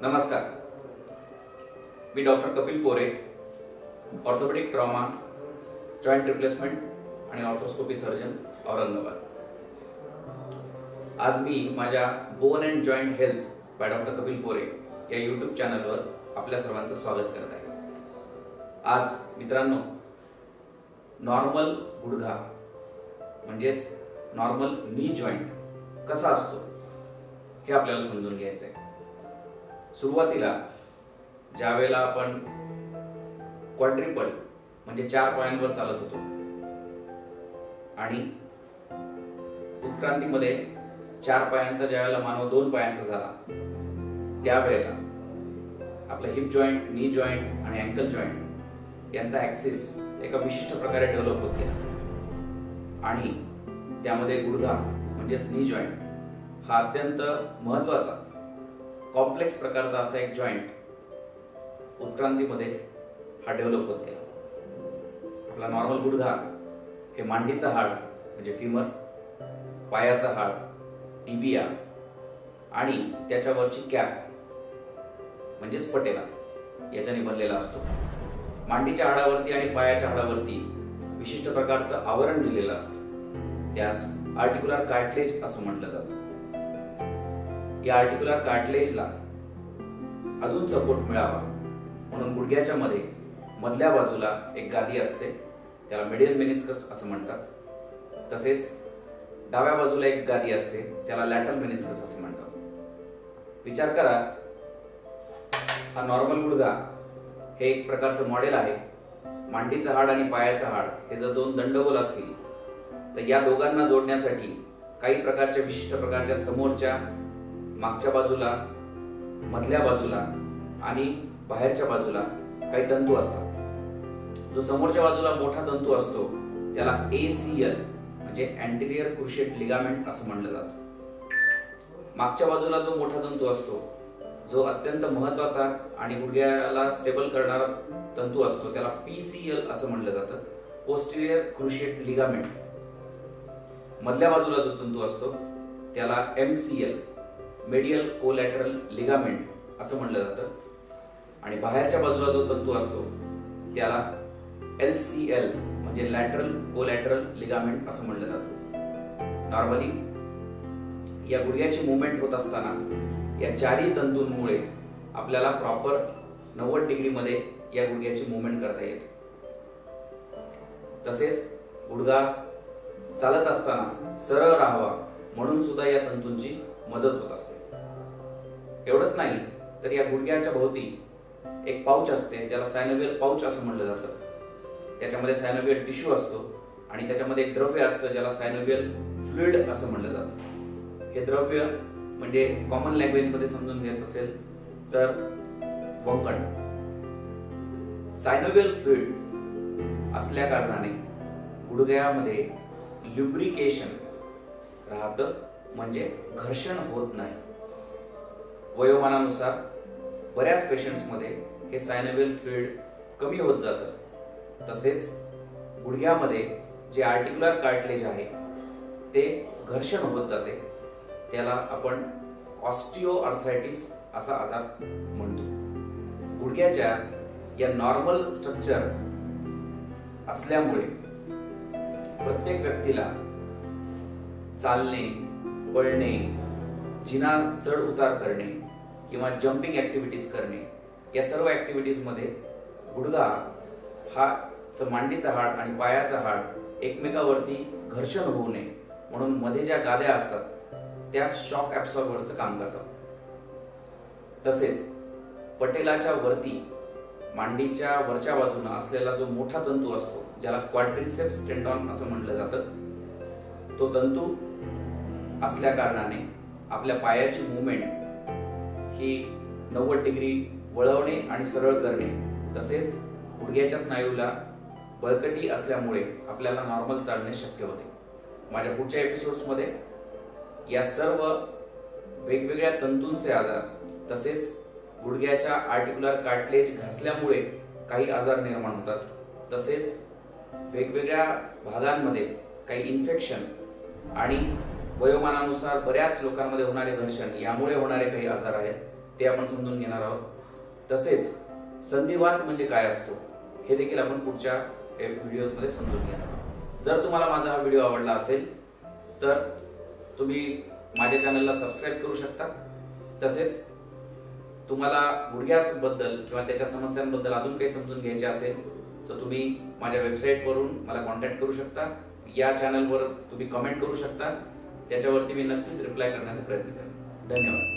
नमस्कार, मी doctor Kapil Pore, orthopaedic trauma, joint replacement आणि arthroscopy surgeon, Aurangabad. आज मी माझ्या bone and joint health by doctor Kapil Pore या यूट्यूब चॅनलवर आपल्या सर्वांचं स्वागत करत आहे। आज मित्रांनो, नॉर्मल गुडघा म्हणजेच नॉर्मल नी जॉइंट कसा असतो हे आपल्याला समजून घ्यायचं आहे। सुरुवातीला ज्यावेळेला आपण क्वाड्रिपल म्हणजे 4 पायांवर चालत होतो आणि उत्क्रांतीमध्ये 4 पायांचा ज्यावेळेला मानव 2 पायांचा झाला, त्यावेळेला आपला हिप जॉइंट, नी जॉइंट आणि अँकल जॉइंट यांचा ऍक्सिस एका विशिष्ट प्रकारे डेव्हलप होत गेला आणि त्यामध्ये गुडघा म्हणजेच नी जॉइंट हा अत्यंत महत्त्वाचा कॉम्प्लेक्स प्रकारचा असा एक जॉइंट उत्क्रांतीमध्ये हा डेव्हलप होत गेला। आपला नॉर्मल गुडघा हे मांडीचा हाड म्हणजे फिमर, पायाचा हाड टिबिया आणि त्याच्यावरची कॅप म्हणजेच पटेला याच्याने बनलेला असतो। मांडीच्या हाडावरती आणि पायाच्या हाडावरती विशिष्ट प्रकारचं आवरण दिलेलं असतं, त्यास आर्टिक्युलर कार्टिलेज असं म्हटलं जातं। या आर्टिक्युलर कार्टिलेजला अजून सपोर्ट मिळावा म्हणून गुडघ्याच्या मध्ये मधल्या बाजूला एक गादी असते, त्याला मेडियल मेनिस्कस असं म्हणतात। तसेच डाव्या बाजूला एक गादी असते, त्याला लॅटरल मेनिस्कस असं म्हणतात। विचार करा, हा नॉर्मल गुडघा हे एक प्रकारचं मॉडेल आहे। मांडीचं हाड आणि पायाचं हाड हे जर 2 दंडगोल असतील तर या दोघांना जोडण्यासाठी काही प्रकारच्या विशिष्ट प्रकारच्या समोरच्या, मागच्या बाजूला, मधल्या बाजूला आणि बाहेरच्या बाजूला काही तंतू असतात। जो समोरच्या बाजूला मोठा तंतू असतो त्याला ACL म्हणजे अँटेरियर क्रुशिएट लिगामेंट असं म्हटलं जातं। मागच्या बाजूला जो मोठा तंतू असतो, जो अत्यंत महत्त्वाचा आणि गुडघ्याला स्टेबल करणारा तंतू असतो, त्याला PCL असं म्हटलं जातं, पोस्टीरियर क्रुशिएट लिगामेंट। मधल्या बाजूला जो तंतू असतो त्याला MCL मेडियल कोलॅटरल लिगामेंट असं म्हटलं जातं आणि बाहेरच्या बाजूला जो तंतू असतो त्याला LCL म्हणजे लॅटरल कोलॅटरल लिगामेंट असं म्हटलं जातं। नॉर्मली या गुडघ्याची मूवमेंट होत असताना या 4ही तंतूंमुळे आपल्याला प्रॉपर 90 डिग्री मध्ये या गुडघ्याची मूवमेंट करता येते। तसेच गुडघा चालत असताना सरळ राहावा म्हणून सुद्धा या तंतूंची मदत होत असते। एवढंच नाही तर या गुडघ्याच्या भोवती एक पाउच असते, ज्याला सायनोवियल पाउच असं म्हटलं जातं। त्याच्यामध्ये सायनोवियल टिश्यू असतो आणि त्याच्यामध्ये एक द्रव्य असतं ज्याला सायनोवियल फ्लुइड असं म्हटलं जातं। हे द्रव्य म्हणजे कॉमन लँग्वेज मध्ये समजून घ्यायचं असेल तर वंगण। सायनोवियल फ्लुइड असल्या कारणाने गुडघ्यामध्ये ल्युब्रिकेशन राहतं म्हणजे घर्षण होत नाही। वयोमानानुसार बऱ्याच पेशंट्स मध्ये हे सायनोवियल फ्लुइड कमी होत जातं। तसेच गुडघ्यामध्ये जे आर्टिक्युलर कार्टिलेज आहे ते घर्षण होत जाते, त्याला आपण ऑस्टिओआर्थरायटिस असा आजार म्हणतो। गुडघ्याच्या या नॉर्मल स्ट्रक्चर असल्यामुळे प्रत्येक व्यक्तीला चालणे, पळणे, जिना चढ उतार करणे किंवा जम्पिंग ऍक्टिव्हिटीज करणे या सर्व ऍक्टिव्हिटीज मध्ये गुडघा हा मांडीचा हाड आणि पायाचा हाड एकमेकावरती घर्षण होऊ नये म्हणून मध्ये ज्या गाद्या असतात त्या शॉक ऍब्सॉर्बरचं काम करतात। तसेच पटेलाच्या वरती मांडीच्या वरच्या बाजूला असलेला जो मोठा तंतू असतो ज्याला क्वाड्रिसेप्स टेंडॉन असं म्हटलं जातं, तो तंतू असल्या कारणाने आपल्या पायाची मूवमेंट ही 90 डिग्री वळवणे आणि सरळ करणे, तसेच गुडघ्याच्या स्नायूला बळकटी असल्यामुळे आपल्याला नॉर्मल चालणे शक्य होते। माझ्या पुढच्या एपिसोड्स मध्ये या सर्व वेगवेगळ्या तंतूंचे आजार, तसेच गुडघ्याच्या आर्टिक्युलर कार्टिलेज घासल्यामुळे काही आजार निर्माण होतात, तसेच वेगवेगळ्या भागांमध्ये काही इन्फेक्शन आणि वयोमानानुसार बऱ्याच लोकांमध्ये होणारे घर्षण यामुळे होणारे काही आजार आहेत ते आपण समजून घेणार आहोत। तसेच संधिवात म्हणजे काय असतो हे देखील आपण पुढच्या व्हिडिओजमध्ये समजून घेणार आहोत। जर तुम्हाला माझा हा व्हिडिओ आवडला असेल तर तुम्ही माझ्या चॅनलला सबस्क्राईब करू शकता। तसेच तुम्हाला गुडघ्याबद्दल किंवा त्याच्या समस्यांबद्दल अजून काही समजून घ्यायचे असेल तर तुम्ही माझ्या वेबसाईटवरून मला कॉन्टॅक्ट करू शकता। या चॅनलवर तुम्ही कमेंट करू शकता, त्याच्यावरती मी नक्कीच रिप्लाय करण्याचा प्रयत्न करेन। धन्यवाद।